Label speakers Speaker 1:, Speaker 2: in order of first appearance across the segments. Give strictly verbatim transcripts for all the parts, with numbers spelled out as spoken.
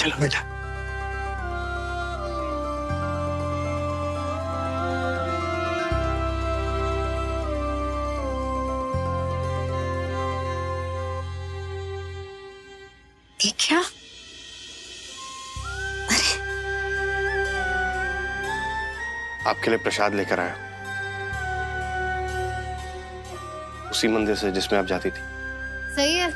Speaker 1: चलो बेटा।
Speaker 2: ये क्या? अरे
Speaker 1: आपके लिए प्रसाद लेकर आया, उसी मंदिर से जिसमें आप जाती थी।
Speaker 3: सही है,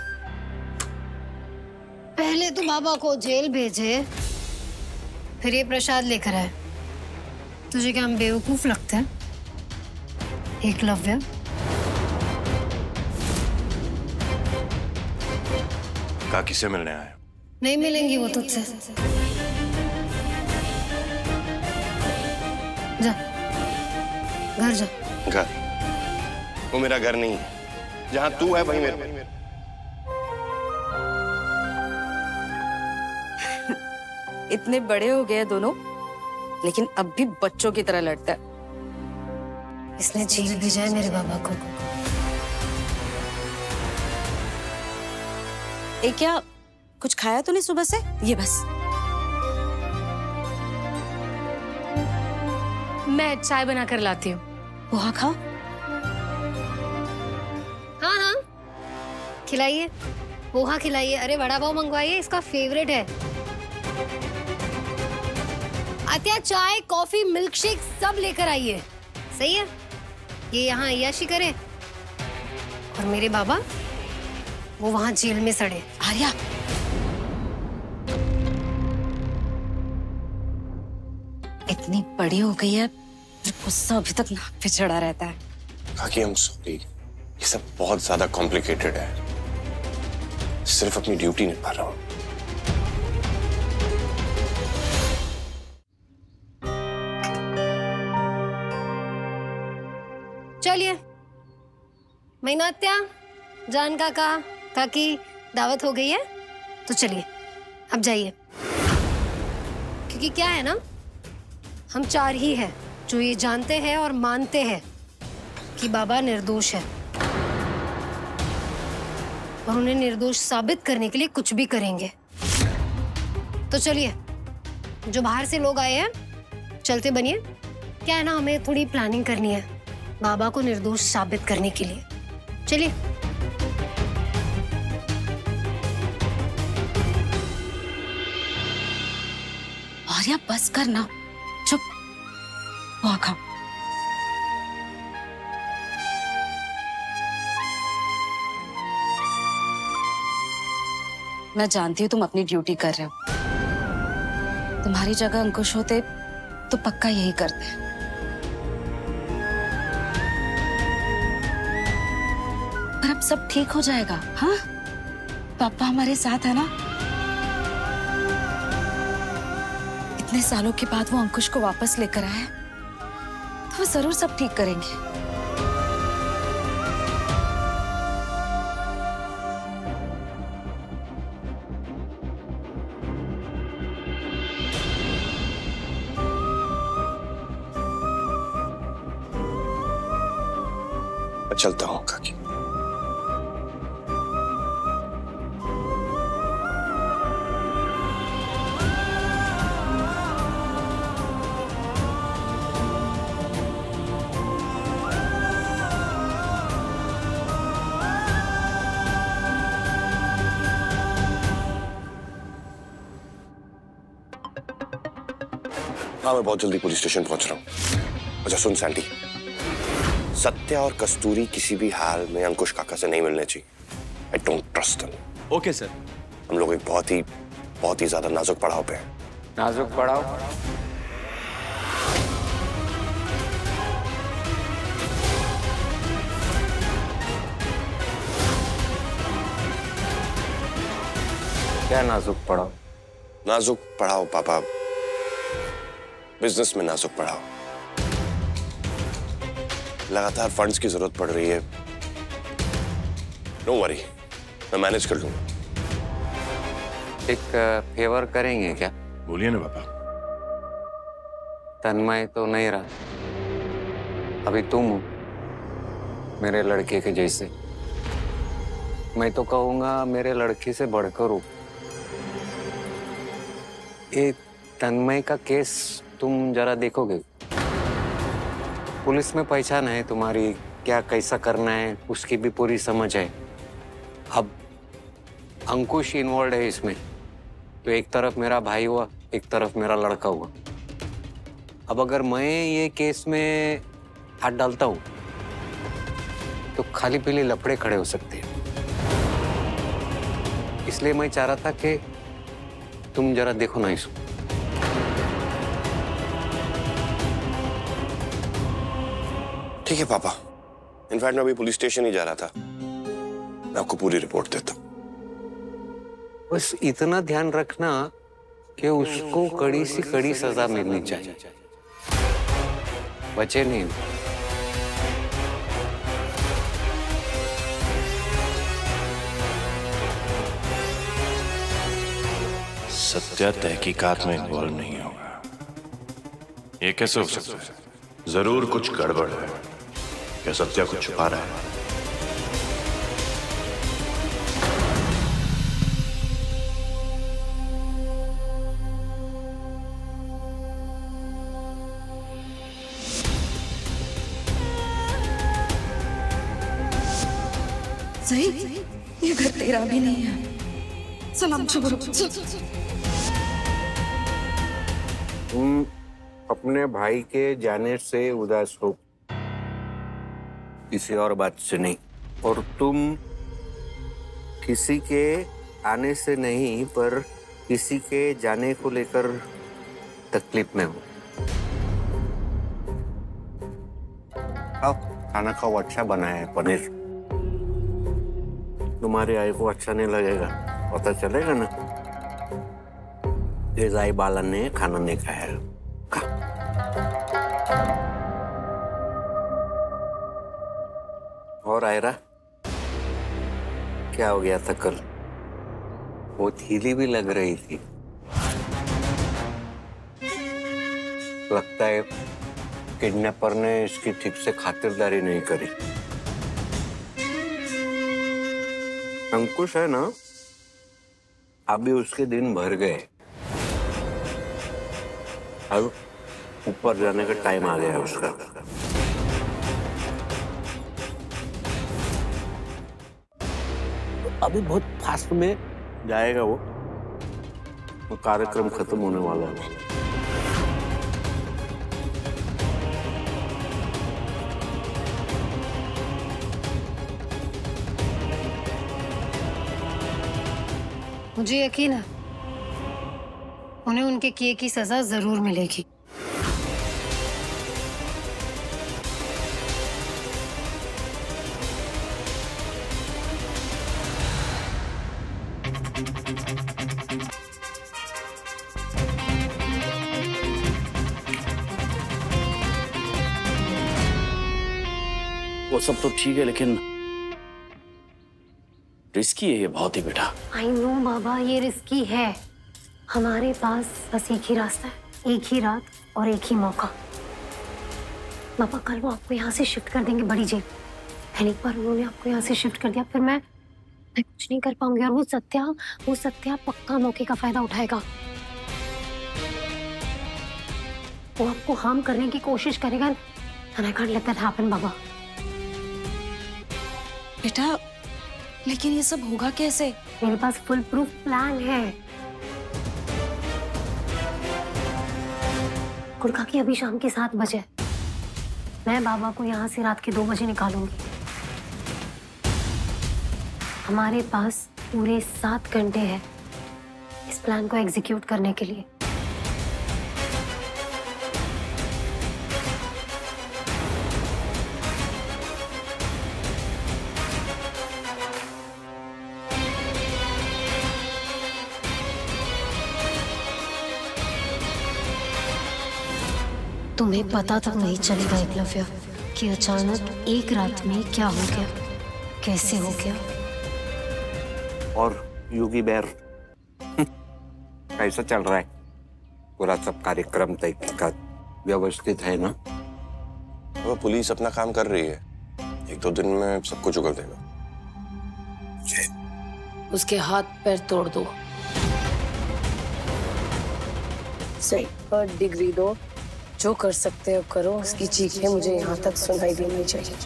Speaker 3: पहले तो बाबा को जेल भेजे, फिर ये प्रसाद लेकर आए। तुझे क्या हम बेवकूफ लगते हैं? एकलव्य,
Speaker 1: काकी से मिलने आया।
Speaker 3: नहीं मिलेंगी वो तुझसे। जा, घर जा।
Speaker 1: घर? वो मेरा घर नहीं है, जहां तू है वहीं मेरा।
Speaker 2: इतने बड़े हो गए दोनों, लेकिन अब भी बच्चों की तरह लड़ता है।
Speaker 3: इसने जेल भेजा है मेरे बाबा को।
Speaker 2: ए क्या कुछ खाया तूने सुबह से? ये बस।
Speaker 3: मैं चाय बना कर लाती हूँ।
Speaker 2: पोहा खाओ।
Speaker 3: हाँ हाँ खिलाइए, पोहा खिलाइए। अरे वड़ा पाव मंगवाइए, इसका फेवरेट है। आत्या चाय, कॉफी, मिल्क शेक सब लेकर आइए। सही है, ये यहाँ अय्याशी करे और मेरे बाबा वो वहां जेल में सड़े।
Speaker 2: आर्या, इतनी बड़ी हो गई है, गुस्सा अभी तक नाक पे चढ़ा रहता है।
Speaker 1: काकी I'm sorry, ये सब बहुत ज्यादा कॉम्प्लिकेटेड है। सिर्फ अपनी ड्यूटी निभा रहा हूँ।
Speaker 3: चलिए मीनात्या, जान काका, काकी दावत हो गई है तो चलिए अब जाइए। क्योंकि क्या है ना, हम चार ही हैं जो ये जानते हैं और मानते हैं कि बाबा निर्दोष है और उन्हें निर्दोष साबित करने के लिए कुछ भी करेंगे। तो चलिए, जो बाहर से लोग आए हैं चलते बनिए। क्या है ना, हमें थोड़ी प्लानिंग करनी है बाबा को निर्दोष साबित करने के लिए। चलिए।
Speaker 2: आर्या बस करना, चुप। पोहा खाओ। मैं जानती हूँ तुम अपनी ड्यूटी कर रहे हो। तुम्हारी जगह अंकुश होते तो पक्का यही करते। पर अब सब ठीक हो जाएगा। हाँ, पापा हमारे साथ है ना। इतने सालों के बाद वो अंकुश को वापस लेकर आए, तो वो जरूर सब ठीक करेंगे।
Speaker 1: चलता हूँ काकी। हाँ, मैं बहुत जल्दी पुलिस स्टेशन पहुंच रहा हूँ। अच्छा सुन सैंडी, सत्या और कस्तूरी किसी भी हाल में अंकुश काका से नहीं मिलने चाहिए। I don't trust them.
Speaker 4: Okay sir.
Speaker 1: हम लोग एक बहुत ही बहुत ही ज्यादा नाजुक पड़ाव पे हैं।
Speaker 4: नाजुक पड़ाव? क्या नाजुक पड़ाव?
Speaker 1: नाजुक पड़ाव पापा, बिजनेस में नाजुक पड़ाव। लगातार फंड्स की जरूरत पड़ रही है। नो वरी, मैं मैनेज कर लूंगा।
Speaker 4: एक फेवर करेंगे क्या?
Speaker 1: बोलिए ना पापा।
Speaker 4: तन्मय तो नहीं रहा, अभी तुम हो मेरे लड़के के जैसे। मैं तो कहूंगा मेरे लड़के से बढ़कर हो। ये तन्मय का केस तुम जरा देखोगे? पुलिस में पहचान है तुम्हारी, क्या कैसा करना है उसकी भी पूरी समझ है। अब अंकुश इन्वॉल्व है इसमें, तो एक तरफ मेरा भाई हुआ, एक तरफ मेरा लड़का हुआ। अब अगर मैं ये केस में हाथ डालता हूं तो खाली पीली लफड़े खड़े हो सकते हैं। इसलिए मैं चाह रहा था कि तुम जरा देखो ना इसको।
Speaker 1: ठीक है पापा, इनफैक्ट मैं अभी पुलिस स्टेशन ही जा रहा था, मैं आपको पूरी रिपोर्ट देता हूँ।
Speaker 4: बस इतना ध्यान रखना कि उसको कड़ी से कड़ी सजा मिलनी चाहिए, बचे नहीं।
Speaker 5: सत्या तहकीकात में इन्वॉल्व नहीं होगा, ये कैसे हो सकता है? जरूर कुछ गड़बड़ है। क्या सत्या कुछ छुपा रहा है?
Speaker 2: सही, ये घर तेरा भी नहीं है। सलाम शुक्र।
Speaker 4: तुम अपने भाई के जाने से उदास हो, किसी और बात से नहीं। और तुम किसी के आने से नहीं, पर किसी के जाने को लेकर तकलीफ में हो। आओ खाना खाओ, अच्छा बनाया है पनीर। तुम्हारे आई को अच्छा नहीं लगेगा, पता चलेगा ना। ये जाई बालन ने खाना नहीं खाया। खा। और आयरा, क्या हो गया था कल? वो थीली भी लग रही थी। लगता है किडनैपर ने इसकी ठीक से खातिरदारी नहीं करी। अंकुश है ना, अभी उसके दिन भर गए, अब ऊपर जाने का टाइम आ गया है उसका। अभी बहुत फास्ट में जाएगा वो, तो कार्यक्रम खत्म होने वाला है।
Speaker 3: मुझे यकीन है उन्हें उनके किए की सजा जरूर मिलेगी।
Speaker 6: वो सब तो ठीक है, लेकिन रिस्की है ये बहुत ही बेटा।
Speaker 3: आई नो बाबा, ये रिस्की है। हमारे पास बस एक ही रास्ता है, एक ही रात और एक ही मौका। पापा कल वो आपको यहाँ से शिफ्ट कर देंगे बड़ी जेल। पहली बार उन्होंने आपको यहाँ से शिफ्ट कर दिया, फिर मैं मैं कुछ नहीं कर पाऊंगी। और वो सत्या वो सत्या पक्का मौके का फायदा उठाएगा। वो आपको हार्म करने की कोशिश करेगा। And I can't let that happen बाबा।
Speaker 2: बेटा, लेकिन ये सब होगा कैसे?
Speaker 3: मेरे पास फुल प्रूफ प्लान है। कुड़का की अभी शाम के सात बजे मैं बाबा को यहाँ से रात के दो बजे निकालूंगी। हमारे पास पूरे सात घंटे हैं इस प्लान को एग्जीक्यूट करने के लिए। तुम्हें पता तक नहीं चलेगा एकलव्य कि अचानक एक रात में क्या हो गया, कैसे हो गया।
Speaker 4: और योगी बैर कैसा चल रहा है? पूरा सब कार्यक्रम तहकीकात व्यवस्थित है ना?
Speaker 1: वो पुलिस अपना काम कर रही है, एक दो दिन में सब कुछ उगल देगा।
Speaker 7: उसके हाथ पैर तोड़ दो। सही पर डिग्री दो, जो कर सकते हो करो, उसकी चीखें मुझे यहाँ तक सुनाई देनी चाहिए।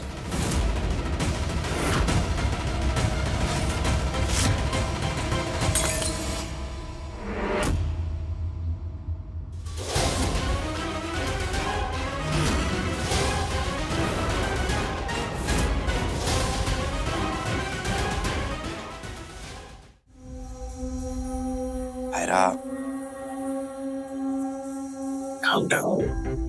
Speaker 1: Ayra, calm down.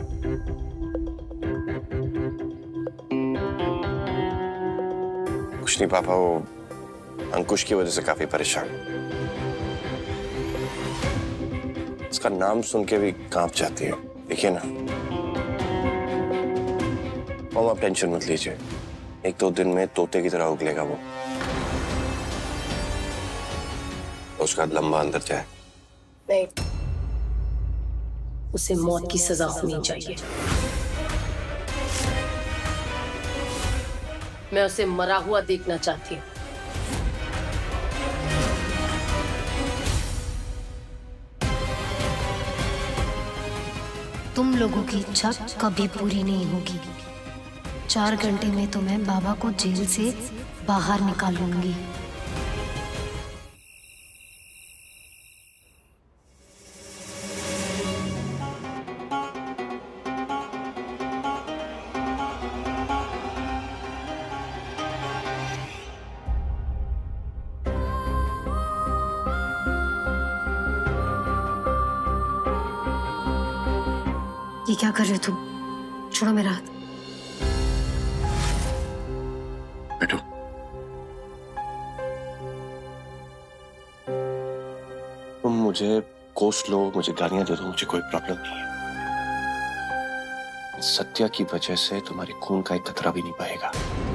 Speaker 1: कुछ नहीं पापा, वो अंकुश की वजह से काफी परेशान। उसका नाम सुन के भी कांप जाती है, देखिए ना। और आप टेंशन मत लीजिए, एक दो दिन में तोते की तरह उगलेगा वो। उसका लंबा अंदर जाए।
Speaker 7: नहीं, उसे मौत की सजा होनी चाहिए। मैं उसे मरा हुआ देखना चाहती हूँ।
Speaker 3: तुम लोगों की इच्छा कभी पूरी नहीं होगी। चार घंटे में तो मैं बाबा को जेल से बाहर निकालूंगी। ये क्या कर रहे हो तुम? छोड़ो मेरा हाथ।
Speaker 1: बैठो। तुम मुझे कोस लो, मुझे गालियां दे दो, मुझे कोई प्रॉब्लम नहीं है। सत्या की वजह से तुम्हारे खून का एक कतरा भी नहीं बहेगा।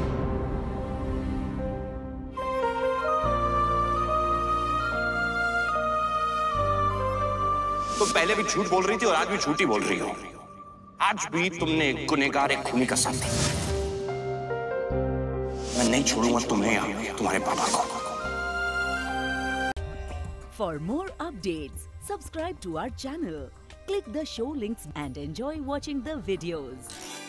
Speaker 1: तुम पहले भी झूठ बोल रही थी और आज भी झूठ ही बोल रही हो। आज भी तुमने एक गुनहगार, एक खूनी का साथ दिया। मैं नहीं छोड़ूंगा तुम्हें या तुम्हारे पापा को।
Speaker 8: For more updates, subscribe to our channel, click the show links and enjoy watching the videos.